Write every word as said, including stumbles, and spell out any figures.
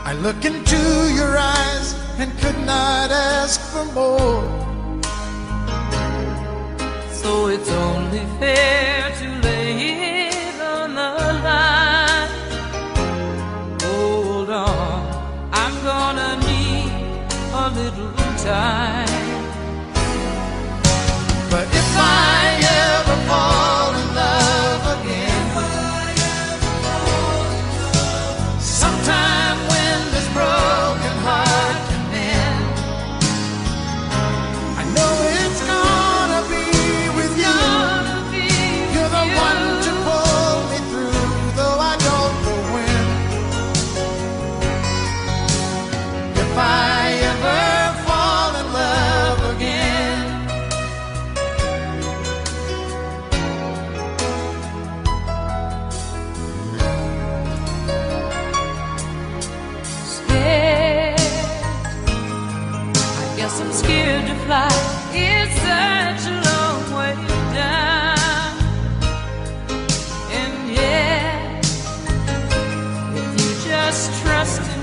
I look into your eyes and could not ask for more. So it's only fair to lay it on the line. Hold on, I'm gonna need a little time. But if I ever fall in love again, sometime when this broken heart can mend, I know it's gonna be with you. You're the one to pull me through, though I don't know when. If I ever fall in love again, I'm scared to fly, it's such a long way down. And yeah, if you just trust